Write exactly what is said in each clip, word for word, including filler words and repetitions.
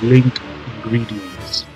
link ingredients.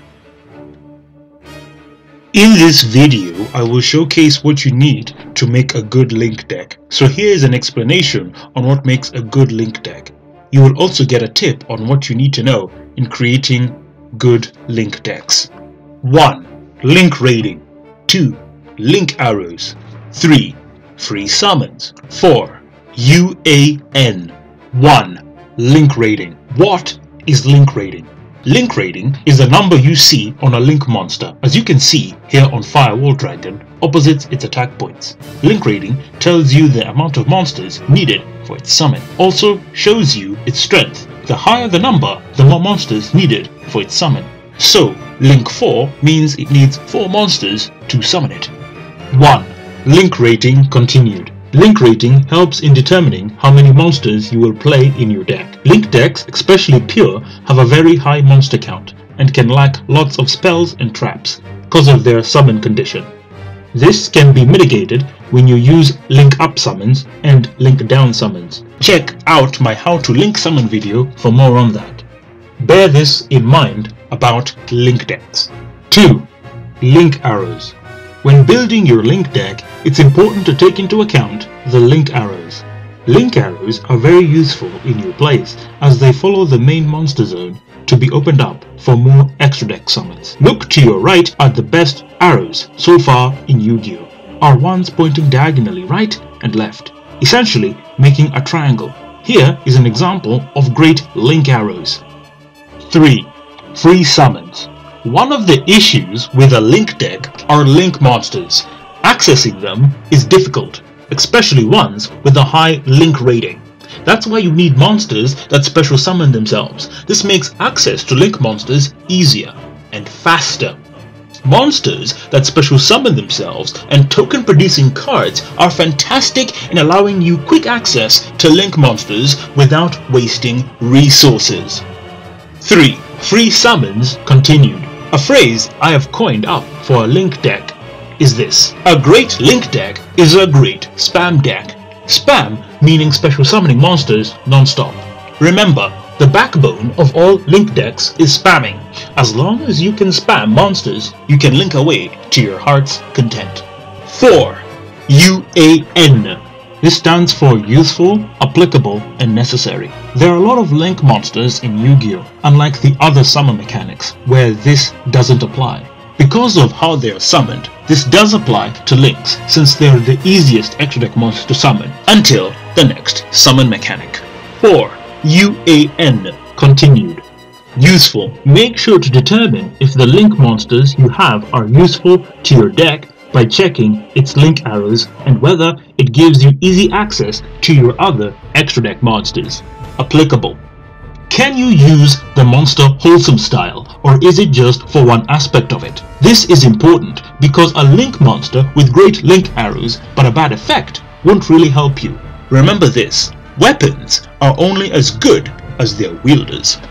In this video, I will showcase what you need to make a good link deck. So here is an explanation on what makes a good link deck. You will also get a tip on what you need to know in creating good link decks. one. Link rating. two. Link arrows. three. Free summons. four. U A N. one. Link rating. What is link rating? Link rating is the number you see on a link monster, as you can see here on Firewall Dragon, opposite its attack points. Link rating tells you the amount of monsters needed for its summon. Also shows you its strength. The higher the number, the more monsters needed for its summon. So, link four means it needs four monsters to summon it. one. Link rating continued. Link rating helps in determining how many monsters you will play in your deck. Link decks, especially pure, have a very high monster count and can lack lots of spells and traps because of their summon condition. This can be mitigated when you use link up summons and link down summons. Check out my how to link summon video for more on that. Bear this in mind about link decks. two. Link arrows. When building your link deck, it's important to take into account the link arrows. Link arrows are very useful in your plays as they follow the main monster zone to be opened up for more extra deck summons. Look to your right at the best arrows so far in Yu-Gi-Oh! Are ones pointing diagonally right and left, essentially making a triangle. Here is an example of great link arrows. three. Free summons. One of the issues with a link deck are link monsters. Accessing them is difficult, especially ones with a high link rating. That's why you need monsters that special summon themselves. This makes access to link monsters easier and faster. Monsters that special summon themselves and token producing cards are fantastic in allowing you quick access to link monsters without wasting resources. three. Free summons continued. A phrase I have coined up for a link deck is this: a great link deck is a great spam deck. Spam meaning special summoning monsters non-stop. Remember, the backbone of all link decks is spamming. As long as you can spam monsters, you can link away to your heart's content. four. U A N. This stands for useful, applicable, and necessary. There are a lot of link monsters in Yu-Gi-Oh! Unlike the other summon mechanics, where this doesn't apply. Because of how they are summoned, this does apply to links, since they are the easiest extra deck monsters to summon, until the next summon mechanic. four. U A N. Continued. Useful. Make sure to determine if the link monsters you have are useful to your deck by checking its link arrows and whether it gives you easy access to your other extra deck monsters. Applicable. Can you use the monster wholesome style, or is it just for one aspect of it? This is important because a link monster with great link arrows but a bad effect won't really help you. Remember this: weapons are only as good as their wielders.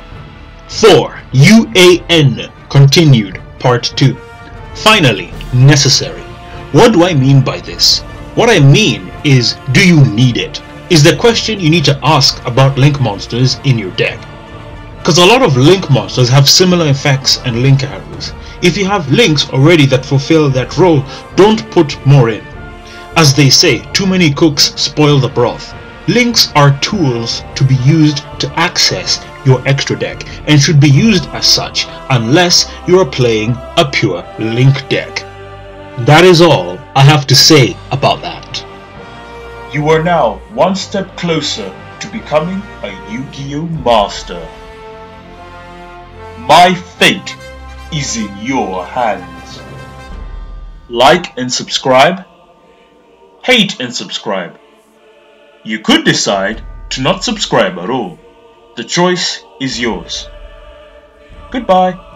four. U A N. Continued. Part two. Finally, necessary. What do I mean by this? What I mean is, do you need it? Is the question you need to ask about link monsters in your deck. Because a lot of link monsters have similar effects and link arrows. If you have links already that fulfill that role, don't put more in. As they say, too many cooks spoil the broth. Links are tools to be used to access your extra deck and should be used as such unless you are playing a pure link deck. That is all I have to say about that. You are now one step closer to becoming a Yu-Gi-Oh! Master. My fate is in your hands. Like and subscribe. Hate and subscribe. You could decide to not subscribe at all. The choice is yours. Goodbye.